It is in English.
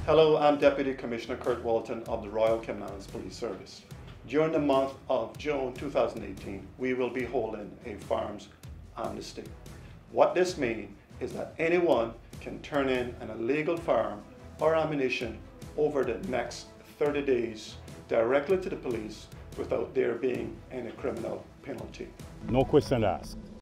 Hello, I'm Deputy Commissioner Kurt Walton of the Royal Cayman Police Service. During the month of June 2018, we will be holding a firearms amnesty. What this means is that anyone can turn in an illegal firearm or ammunition over the next 30 days directly to the police without there being any criminal penalty. No question asked.